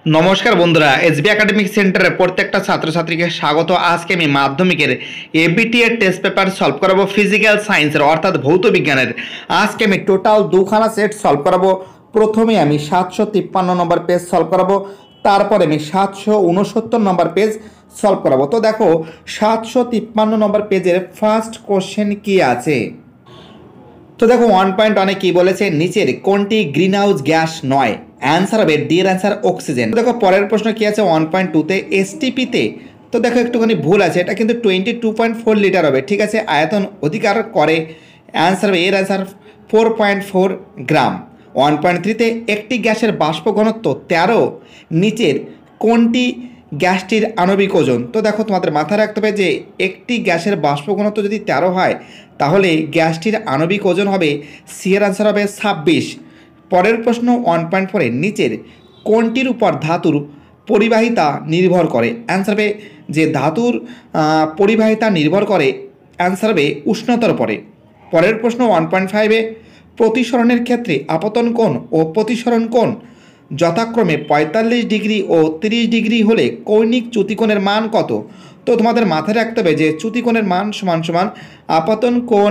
নমস্কার বন্ধুরা, SB academic সেন্টারে প্রত্যেকটা ছাত্রছাত্রীকে স্বাগত। আজকে আমি মাধ্যমিকের এবিটি এর টেস্ট পেপার সলভ করাবো ফিজিক্যাল সায়েন্সের অর্থাৎ ভৌত বিজ্ঞানের। আজকে আমি টোটাল দুখানা সেট সলভ করাবো। প্রথমে আমি 753 নম্বর পেজ সলভ করাবো, তারপরে আমি 769 নম্বর পেজ সলভ করাবো। তো দেখো 753 নম্বর পেজের ফার্স্ট কোশ্চেন কি আছে। তো দেখো 1.1 কি বলেছে, নিচের কোনটি গ্রিন হাউস গ্যাস নয়? অ্যান্সার হবে ডি এর অ্যান্সার অক্সিজেন। দেখো পরের প্রশ্ন কি আছে 1.2তে এসটিপিতে। তো দেখো একটুখানি ভুল আছে, এটা কিন্তু 22.4 লিটার হবে, ঠিক আছে, আয়তন অধিকার করে। অ্যান্সার হবে এর অ্যান্সার 4.4 গ্রাম। 1.3তে একটি গ্যাসের বাষ্প ঘনত্ব 13, নিচের কোনটি গ্যাসটির আণবিক ওজন? তো দেখো তোমাদের মাথায় রাখতে হবে যে একটি গ্যাসের বাষ্প ঘনত্ব যদি 13 হয় তাহলে গ্যাসটির আণবিক ওজন হবে, সি এর আনসার হবে 26। পরের প্রশ্ন 1.4 নিচের কোনটির উপর ধাতুর পরিবাহিতা নির্ভর করে? অ্যান্সার হবে যে ধাতুর পরিবাহিতা নির্ভর করে, অ্যান্সার হবে উষ্ণতার উপরে। পরের প্রশ্ন 1.5 প্রতিসরণের ক্ষেত্রে আপতন কোণ ও প্রতিসরণ কোণ যথাক্রমে 45 ডিগ্রি ও 30 ডিগ্রি হলে কৌণিক চ্যুতিকোণের মান কত? তো তোমাদের মাথায় রাখতে হবে যে চ্যুতিকোণের মান সমান সমান আপতন কোণ,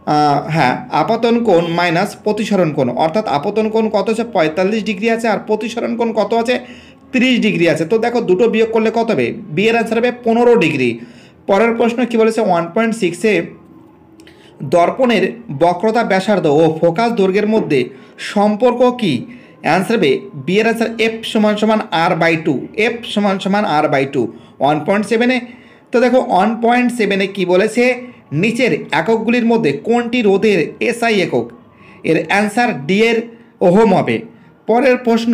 আপতন কোণ মাইনাস প্রতিসরণ কোণ, অর্থাৎ আপতন কোণ কত আছে 45 ডিগ্রি আছে আর প্রতিসরণ কোণ কত আছে 30 ডিগ্রি আছে। তো দেখো দুটো বিয়োগ করলে কত হবে, বি এর অ্যান্সার হবে 15 ডিগ্রি। পরের প্রশ্ন কি বলেছে 1.6 দর্পণের বক্রতা ব্যাসার্ধ ও ফোকাস দৈর্ঘ্যের মধ্যে সম্পর্ক কি? অ্যান্সার হবে বি এর অ্যান্সার এফ সমান সমান r/2, এফ সমান সমান r/2। 1.7 তো দেখো 1.7 কি বলেছে, নিচের এককগুলির মধ্যে কোনটি রোধের এসআই একক? এর অ্যান্সার ডি এর ওহম হবে। পরের প্রশ্ন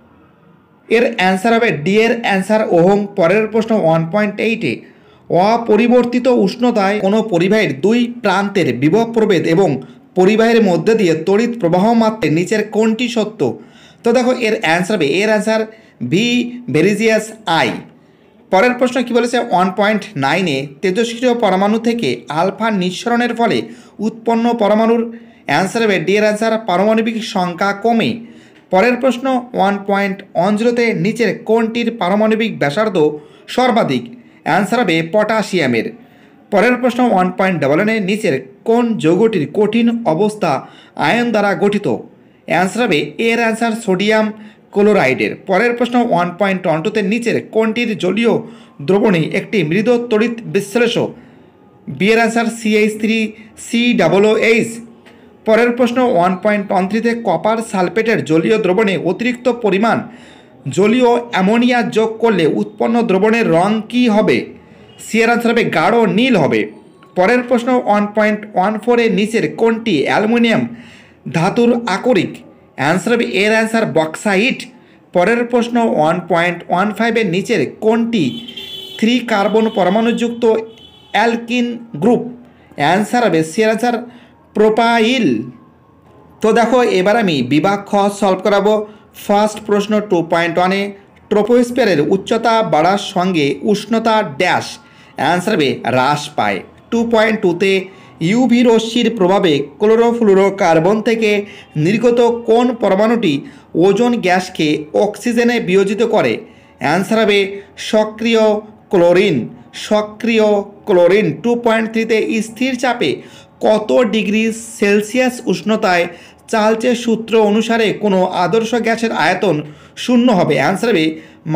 এর অ্যান্সার হবে ডি এর অ্যান্সার ওহম। পরের প্রশ্ন 1.8 অপরিবর্তিত উষ্ণতায় কোনো পরিবাহীর দুই প্রান্তের বিভব প্রভেদ এবং পরিবাহীর মধ্যে দিয়ে তড়িৎ প্রবাহ মাত্রে নিচের কোনটি সত্য? তো দেখো এর অ্যান্সার হবে এর অ্যান্সার ভি ভেরিজিয়াস আই। পরের প্রশ্ন কি বলেছে 1.9 তেজস্ক্রিয় পরমাণু থেকে আলফা নিঃসরণের ফলে উৎপন্ন পরমাণুর? অ্যান্সার হবে ডি এর অ্যান্সার পারমাণবিক সংখ্যা কমে। পরের প্রশ্ন 1.10তে নিচের কোনটির পারমাণবিক ব্যাসার্ধ সর্বাধিক? অ্যান্সার হবে পটাশিয়ামের। পরের প্রশ্ন 1.11 নিচের কোন যৌগটির কঠিন অবস্থা আয়ন দ্বারা গঠিত? অ্যান্সার হবে এর অ্যান্সার সোডিয়াম ক্লোরাইডের। পরের প্রশ্ন 1.12তে নিচের কোনটির জলীয় দ্রবণে একটি মৃদ তড়িৎ বিশ্লেষ্য? বি এর অ্যান্সার CH3COOH। পরের প্রশ্ন 1.13তে কপার সালফেটের জলীয় দ্রবণে অতিরিক্ত পরিমাণ জলীয় অ্যামোনিয়া যোগ করলে উৎপন্ন দ্রবণের রং কী হবে? সি এর আনসার হবে গাঢ় নীল হবে। পরের প্রশ্ন 1.14 নিচের কোনটি অ্যালুমিনিয়াম ধাতুর আকরিক? অ্যান্সার হবে এর অ্যান্সার বক্সাইট। পরের প্রশ্ন 1.15 নিচের কোনটি 3 কার্বন পরমাণুযুক্ত অ্যালকিন গ্রুপ? অ্যান্সার হবে সি এর অ্যান্সার প্রোপাইল। তো দেখো এবার আমি বিভাগ খ সলভ করাবো। ফার্স্ট প্রশ্ন 2.1 ট্রপোস্ফিয়ারের উচ্চতা বাড়ার সঙ্গে উষ্ণতা ড্যাশ? অ্যান্সার হবে হ্রাস পায়। 2.2তে ইউভি রশ্মির প্রভাবে ক্লোরোফ্লুরোকার্বন থেকে নির্গত কোন পরমাণুটি ওজোন গ্যাসকে অক্সিজেনে বিয়োজিত করে? অ্যান্সার হবে সক্রিয় ক্লোরিন, সক্রিয় ক্লোরিন। 2.3তে স্থির চাপে কত ডিগ্রি সেলসিয়াস উষ্ণতায় চার্লসের সূত্র অনুসারে কোনো আদর্শ গ্যাসের আয়তন শূন্য হবে? অ্যান্সার হবে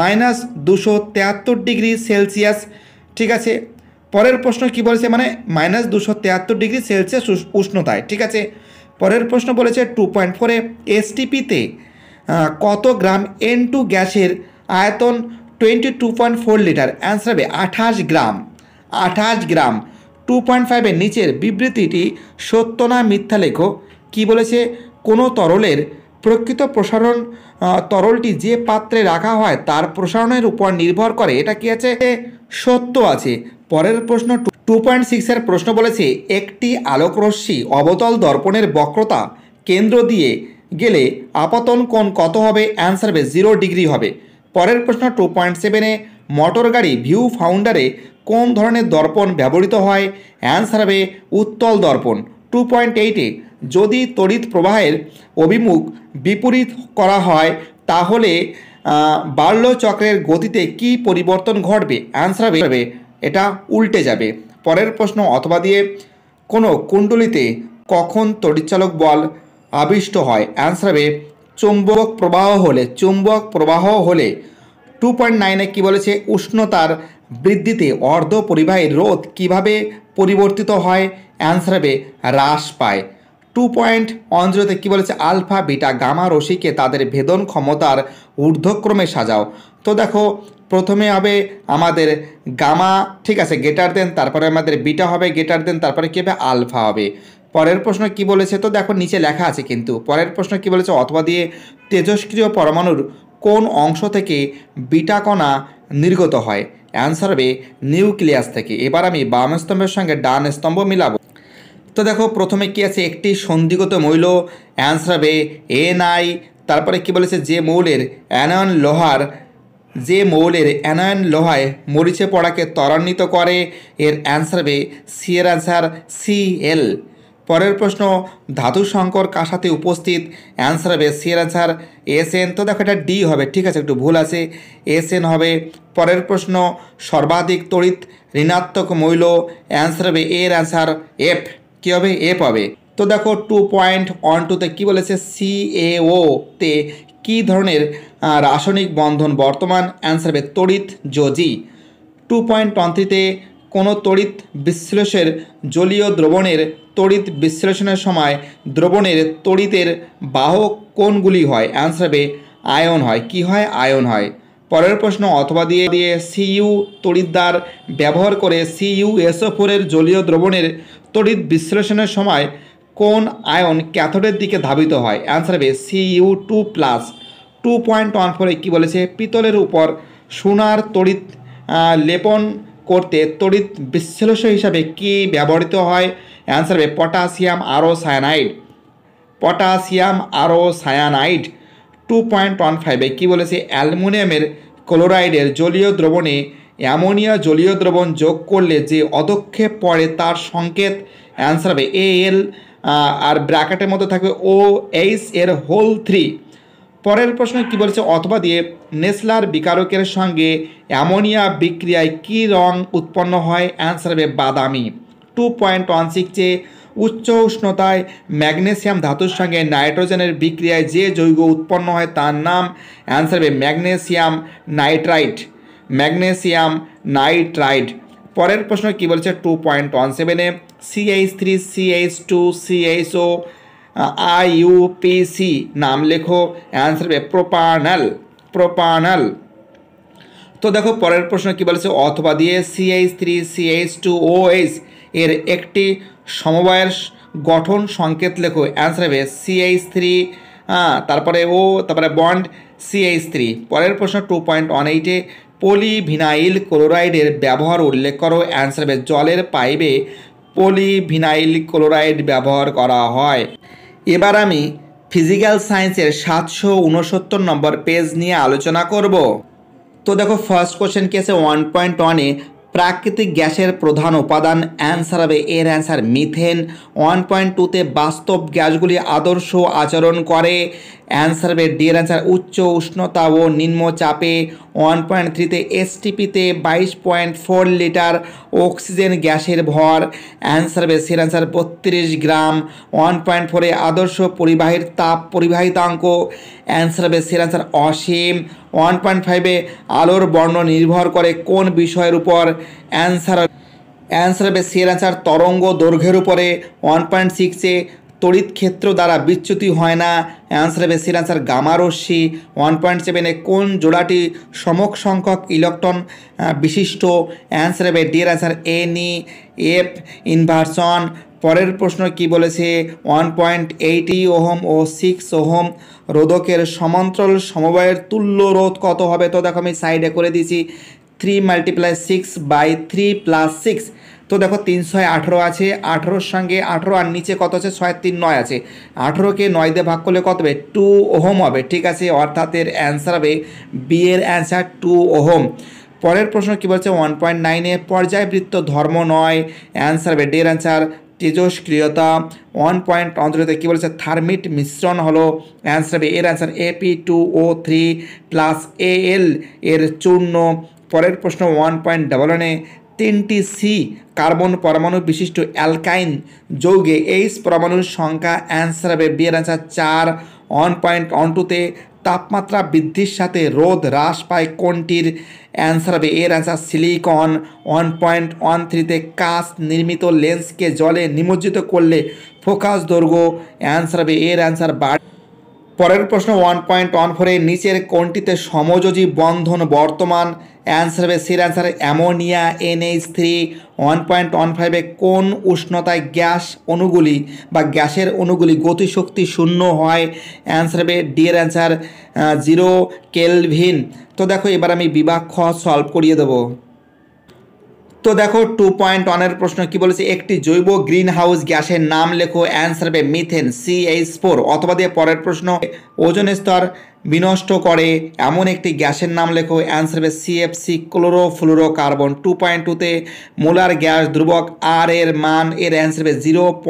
-273 ডিগ্রি সেলসিয়াস, ঠিক আছে। পরের প্রশ্ন কি বলেছে, মানে -273 ডিগ্রি সেলসিয়াস উষ্ণতায়, ঠিক আছে। পরের প্রশ্ন বলেছে 2.4 এসটিপিতে কত গ্রাম N2 গ্যাসের আয়তন 22.4 লিটার? অ্যান্সার হবে 28 গ্রাম, 28 গ্রাম। 2.5 নিচের বিবৃতিটি সত্য না মিথ্যা লেখো। কি বলেছে, কোনো তরলের প্রকৃত প্রসারণ তরলটি যে পাত্রে রাখা হয় তার প্রসারণের উপর নির্ভর করে, এটা কি আছে, সত্য আছে। পরের প্রশ্ন 2.6 এর প্রশ্ন বলেছে একটি আলোকরশ্মি অবতল দর্পণের বক্রতা কেন্দ্র দিয়ে গেলে আপতন কোণ কত হবে? অ্যান্সার হবে 0 ডিগ্রি হবে। পরের প্রশ্ন 2.7 মোটর গাড়ি ভিউ ফাউন্ডারে কোন ধরনের দর্পণ ব্যবহৃত হয়? অ্যান্সার হবে উত্তল দর্পণ। 2.8 যদি তড়িৎ প্রবাহের অভিমুখ বিপরীত করা হয় তাহলে বার্লো চক্রের গতিতে কি পরিবর্তন ঘটবে? অ্যান্সার হবে এটা উল্টে যাবে। পরের প্রশ্ন, অথবা দিয়ে কোনো কুণ্ডলিতে কখন তড়িৎচালক বল আবিষ্ট হয়? অ্যান্সার হবে চুম্বক প্রবাহ হলে। 2.9 কী বলেছে? উষ্ণতার বৃদ্ধিতে অর্ধ পরিবাহীর রোধ কীভাবে পরিবর্তিত হয়? অ্যান্সার হবে হ্রাস পায়। 2.10 কী বলেছে? আলফা বিটা গামা রশ্মিকে তাদের ভেদন ক্ষমতার ঊর্ধ্বক্রমে সাজাও। তো দেখো, প্রথমে হবে আমাদের গামা, ঠিক আছে, গ্রেটার দেন, তারপরে আমাদের বিটা হবে গ্রেটার দেন, তারপরে কী হবে? আলফা হবে। পরের প্রশ্ন কি বলেছে? তো দেখো নিচে লেখা আছে কিন্তু। পরের প্রশ্ন কি বলেছে? অথবা দিয়ে তেজস্ক্রিয় পরমাণুর কোন অংশ থেকে বিটা কণা নির্গত হয়? অ্যান্সার হবে নিউক্লিয়াস থেকে। এবার আমি বাম স্তম্ভের সঙ্গে ডান স্তম্ভ মিলাবো। তো দেখো প্রথমে কি আছে? একটি সন্ধিগত মৌল, অ্যান্সার হবে Ni। তারপরে কি বলেছে? যে মৌলের অ্যানায়ন লোহায় মরিচে পড়াকে ত্বরান্বিত করে, এর অ্যান্সার হবে সি, এর অ্যান্সার Cl। পরের প্রশ্ন, ধাতু সংকর কার সাথে উপস্থিত? অ্যান্সার হবে সি, এর অ্যান্সার Sn। তো দেখো এটা ডি হবে, ঠিক আছে, একটু ভুল আছে, Sn হবে। পরের প্রশ্ন, সর্বাধিক তড়িৎ ঋণাত্মক মৌল, অ্যান্সার হবে এর অ্যান্সার F। কী হবে? F হবে। তো দেখো 2.12 কী বলেছে? CaO তে কী ধরনের রাসায়নিক বন্ধন বর্তমান? অ্যান্সার হবে তড়িৎ যোজি। 2.13 কোনো তড়িৎ বিশ্লেষণের জলীয় দ্রবণের তড়িৎ বিশ্লেষণের সময় দ্রবণের তড়িতের বাহক কোনগুলি হয়? অ্যান্সার হবে আয়ন হয়। কি হয়? আয়ন হয়। পরের প্রশ্ন, অথবা দিয়ে Cu তড়িৎদ্বার ব্যবহার করে CuSO4 এর জলীয় দ্রবণের তড়িৎ বিশ্লেষণের সময় কোন আয়ন ক্যাথোডের দিকে ধাবিত হয়? অ্যান্সার হবে Cu2+। 2.14 কী বলেছে? পিতলের উপর সোনার তড়িৎ লেপন করতে তড়িৎ বিশ্লেষ্য হিসাবে কি ব্যবহৃত হয়? অ্যান্সার হবে পটাশিয়াম আরোসায়ানাইড। 2.15 কী বলেছে? অ্যালুমিনিয়ামের ক্লোরাইডের জলীয় দ্রবণে অ্যামোনিয়া জলীয় দ্রবণ যোগ করলে যে অধক্ষেপ পড়ে তার সংকেত? অ্যান্সার হবে Al, আর ব্র্যাকেটের মধ্যে থাকবে OH এর হোল 3। পরের প্রশ্ন কি বলেছে? অথবা দিয়ে নেসলার বিকারকের সঙ্গে অ্যামোনিয়া বিক্রিয়ায় কী রং উৎপন্ন হয়? অ্যান্সার হবে বাদামি। 2.16 উচ্চ উষ্ণতায় ম্যাগনেসিয়াম ধাতুর সঙ্গে নাইট্রোজেনের বিক্রিয়ায় যে যৌগ উৎপন্ন হয় তার নাম? অ্যান্সার হবে ম্যাগনেসিয়াম নাইট্রাইট। পরের প্রশ্ন কি বলেছে? 2.17 CH3 CH2 CHO IUPC নাম লেখো। অ্যান্সার হবে প্রোপানল। তো দেখো পরের প্রশ্ন কি বলেছে? অথবা দিয়ে CH3 CH2OH এর একটি সমবায়ের গঠন সংকেত লেখো। অ্যান্সার হবে CH3, তারপরে তারপরে বন্ড CH3। পরের প্রশ্ন 2.18 পলিভিনাইল ক্লোরাইডের ব্যবহার উল্লেখ করো। অ্যান্সার হবে জলের পাইপে পলিভিনাইল ক্লোরাইড ব্যবহার করা হয়। এবার আমি ফিজিক্যাল সায়েন্সের 769 নম্বর পেজ নিয়ে আলোচনা করব। তো দেখো ফার্স্ট কোশ্চেন কি আছে? 1.1 প্রাকৃতিক গ্যাসের প্রধান উপাদান? অ্যান্সার হবে এর অ্যান্সার মিথেন। 1.2 বাস্তব গ্যাসগুলি আদর্শ আচরণ করে। অ্যান্সার হবে ডি এর অ্যান্সার উচ্চ উষ্ণতা ও নিম্ন চাপে। 1.3 এসটিপিতে 22.4 লিটার অক্সিজেন গ্যাসের ভর। অ্যান্সার হবে সি এর অ্যান্সার 32 গ্রাম। 1.4 আদর্শ পরিবাহীর তাপ পরিবাহিতাঙ্ক। অ্যান্সার হবে সি এর অ্যান্সার অসীম। 1.5 আলোর বর্ণ নির্ভর করে কোন বিষয়ের উপর? অ্যান্সার হবে সি এর অ্যান্সার তরঙ্গ দৈর্ঘ্যের উপরে। 1.6 তড়িৎ ক্ষেত্র দ্বারা বিচ্যুতি হয় না। অ্যান্সার হবে সি এর অ্যান্সার গামা রশ্মি। 1.7 কোন জোড়াটি সমক সংখ্যক ইলেকট্রন বিশিষ্ট? অ্যান্সার হবে ডি এর অ্যান্সার NeF ইনভার্সন। পরের প্রশ্ন কি বলেছে? 1.80 ওহম ও 6 ওহম রোধকের সমান্তরাল সমবায়ের তুল্য রোধ কত হবে? তো দেখো আমি সাইডে করে দিয়েছি 3 × 6/3 + 6। তো দেখো 318 আছে, 18-র সঙ্গে 18 আর নিচে কত আছে? 6 3 9 আছে। 18কে 9 দিয়ে ভাগ করলে কত হবে? 2 ওহম হবে, ঠিক আছে, অর্থাৎ এর অ্যান্সার হবে বি এর অ্যান্সার 2 ওহম। পরের প্রশ্ন কী বলছে? 1.9 পর্যায়বৃত্ত ধর্ম নয়। অ্যান্সার হবে ডি এর অ্যান্সার তেজস্ক্রিয়তা 1.10 কী বলেছে থার্মিট মিশ্রণ হলো অ্যান্সার হবে এর অ্যান্সার Ap2O3 প্লাস Al এর চূর্ণ। পরের প্রশ্ন 1.11 তিনটি সি কার্বন পরমাণু বিশিষ্ট অ্যালকাইন যৌগে এইচ পরমাণুর সংখ্যা অ্যান্সার হবে বি এর অ্যান্সার 4। 1.12 তাপমাত্রা বৃদ্ধির সাথে রোধ হ্রাস পায় কোনটির অ্যান্সার হবে এর অ্যান্সার সিলিকন। 1.13 কাঁচ নির্মিত লেন্সকে জলে নিমজ্জিত করলে ফোকাস দৈর্ঘ্য অ্যান্সার হবে এর অ্যান্সার বাড়ে। পরের প্রশ্ন 1.14 নিচের কোনটিতে সমযোজী বন্ধন বর্তমান অ্যান্সার হবে সির অ্যান্সার অ্যামোনিয়া NH3। 1.15 কোন উষ্ণতায় গ্যাস অণুগুলি বা গ্যাসের অণুগুলি গতিশক্তি শূন্য হয় অ্যান্সার হবে ডি এর অ্যান্সার 0 কেলভিন। তো দেখো এবার আমি বিভাগ খ সলভ করিয়ে দেবো। তো দেখো 2.1 প্রশ্ন কি বলেছে একটি জৈব গ্রিন হাউস গ্যাসের নাম লেখো অ্যান্সার হবে মিথেন CH4। অথবা দিয়ে পরের প্রশ্ন ওজোন স্তর বিনষ্ট করে এমন একটি গ্যাসের নাম লেখো অ্যান্সার হবে CFC ক্লোরোফ্লুরোকার্বন। 2.2 মোলার গ্যাস ধ্রুবক আর এর মান এর অ্যান্সার হবে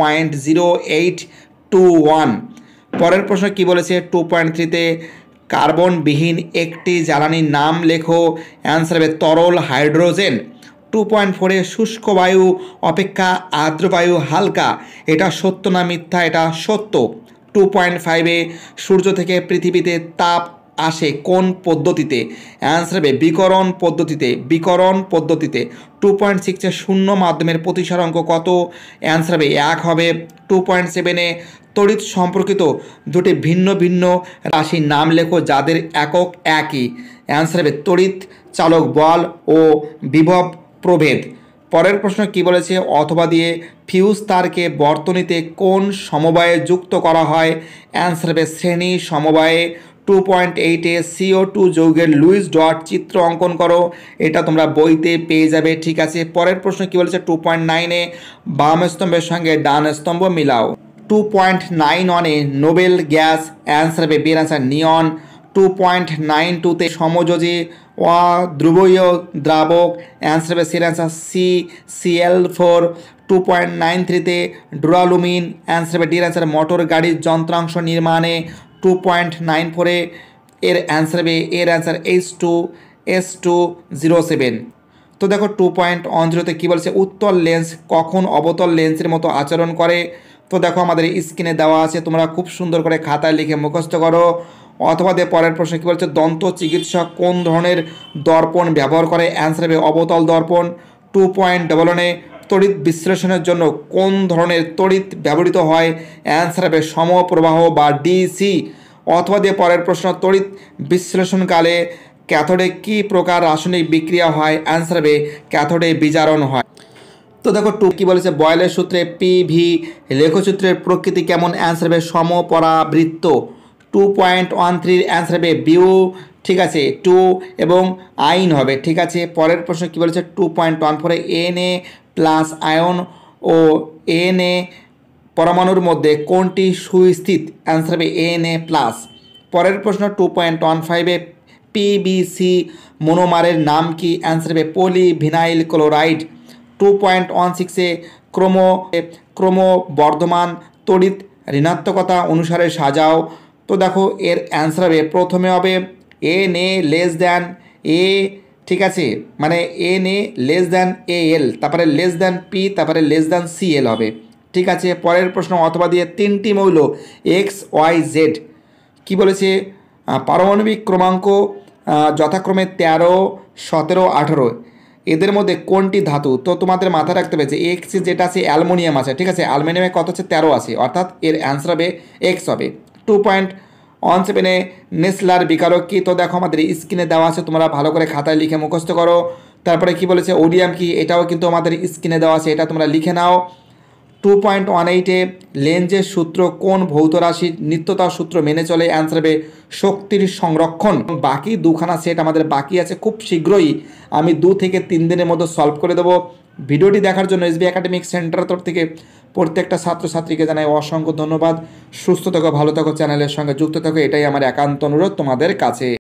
0.0821। পরের প্রশ্ন কি বলেছে 2.3 কার্বনবিহীন একটি জ্বালানির নাম লেখো অ্যান্সার হবে তরল হাইড্রোজেন। 2.4 শুষ্ক বায়ু অপেক্ষা আর্দ্র বায়ু হালকা, এটা সত্য না মিথ্যা? এটা সত্য। 2.5 সূর্য থেকে পৃথিবীতে তাপ আসে কোন পদ্ধতিতে অ্যান্সার হবে বিকরণ পদ্ধতিতে। 2.6 শূন্য মাধ্যমের প্রতিসরাঙ্ক কত অ্যান্সার হবে 1 হবে। 2.7 তড়িৎ সম্পর্কিত দুটি ভিন্ন ভিন্ন রাশির নাম লেখো যাদের একক একই অ্যান্সার হবে তড়িৎ চালক বল ও বিভব প্রভেদ। পরের প্রশ্ন কি বলেছে অথবা দিয়ে ফিউজ তারকে বর্তনীতে কোন সমবায়ে যুক্ত করা হয় অ্যান্সার হবে শ্রেণী সমবায়ে। 2.8 CO2 যৌগের লুইস ডট চিত্র অঙ্কন করো, এটা তোমরা বইতে পেয়ে যাবে। ঠিক আছে, পরের প্রশ্ন কি বলেছে 2.9 বাম স্তম্ভের সঙ্গে ডান স্তম্ভ মিলাও। 2.91 নোবেল গ্যাস অ্যান্সার হবে বি এর অ্যান্সার নিয়ন। 2.92 সমযোজী অধ্রুবীয় দ্রাবক অ্যান্সার হবে সির অ্যান্সার CCl4। 2.93 ডুরালুমিন অ্যান্সার হবে ডি এর অ্যান্সার মোটর গাড়ির যন্ত্রাংশ নির্মাণে। 2.94 এর অ্যান্সার হবে এর অ্যান্সার H2S207। তো দেখো 2.10 কী বলছে উত্তল লেন্স কখন অবতল লেন্সের মতো আচরণ করে। তো দেখো আমাদের স্ক্রিনে দেওয়া আছে, তোমরা খুব সুন্দর করে খাতায় লিখে মুখস্থ করো। অথবা দিয়ে পরের প্রশ্ন কী বলছে দন্ত চিকিৎসক কোন ধরনের দর্পণ ব্যবহার করে অ্যান্সার হবে অবতল দর্পণ। 2.11 তড়িৎ বিশ্লেষণের জন্য কোন ধরনের তড়িৎ ব্যবহৃত হয় অ্যান্সার হবে সমপ্রবাহ বা DC। অথবা দিয়ে পরের প্রশ্ন তড়িৎ বিশ্লেষণকালে ক্যাথোডে কী প্রকার রাসায়নিক বিক্রিয়া হয় অ্যান্সার হবে ক্যাথোডে বিজারণ হয়। তো দেখো কী বলেছে বয়েলের সূত্রে PV লেখচিত্রের প্রকৃতি কেমন অ্যান্সার হবে সমপরাবৃত্ত। 2.13 অ্যান্সার হবে বিউ, ঠিক আছে 2 এবং আইন হবে। ঠিক আছে, পরের প্রশ্ন কী বলেছে 2.14 Na প্লাস আয়ন ও Na পরমাণুর মধ্যে কোনটি সুস্থিত অ্যান্সার হবে Na প্লাস। পরের প্রশ্ন 2.15 PBC মনোমারের নাম কি অ্যান্সার হবে পলিভিনাইল ক্লোরাইড। 2.16 ক্রমবর্ধমান তড়িৎ ঋণাত্মকতা অনুসারে সাজাও। তো দেখো এর অ্যান্সার হবে প্রথমে হবে Na লেস দ্যান A, ঠিক আছে, মানে Na লেস দ্যান Al, তারপরে লেস দ্যান P, তারপরে লেস দ্যান Cl হবে। ঠিক আছে, পরের প্রশ্ন অথবা দিয়ে তিনটি মৌল XYZ কি বলেছে পারমাণবিক ক্রমাঙ্ক যথাক্রমে 13, 17, 18 এদের মধ্যে কোনটি ধাতু। তো তোমাদের মাথায় রাখতে হবে যে X যেটা আছে অ্যালুমিনিয়াম আছে, ঠিক আছে, অ্যালুমিনিয়ামে কত হচ্ছে 13 আছে, অর্থাৎ এর অ্যান্সার হবে X হবে। 2.17 নেসলার বিকারক কি। তো দেখো আমাদের স্ক্রিনে দেওয়া আছে, তোমরা ভালো করে খাতায় লিখে মুখস্থ করো। তারপরে কি বলেছে ওডিয়াম কি, এটাও কিন্তু আমাদের স্ক্রিনে দেওয়া আছে, এটা তোমরা লিখে নাও। 2.18 লেন্জের সূত্র কোন ভৌত রাশির নিত্যতা সূত্র মেনে চলে অ্যান্সার হবে শক্তির সংরক্ষণ। বাকি দুখানা সেট আমাদের বাকি আছে, খুব শীঘ্রই আমি 2 থেকে 3 দিনের মধ্যে সলভ করে দেবো। ভিডিওটি দেখার জন্য SB একাডেমিক সেন্টারের তরফ থেকে প্রত্যেকটা ছাত্রছাত্রীকে জানাই অসংখ্য ধন্যবাদ। সুস্থ থাকো, ভালো থাকো, চ্যানেলের সঙ্গে যুক্ত থাকো, এটাই আমার একান্ত অনুরোধ তোমাদের কাছে।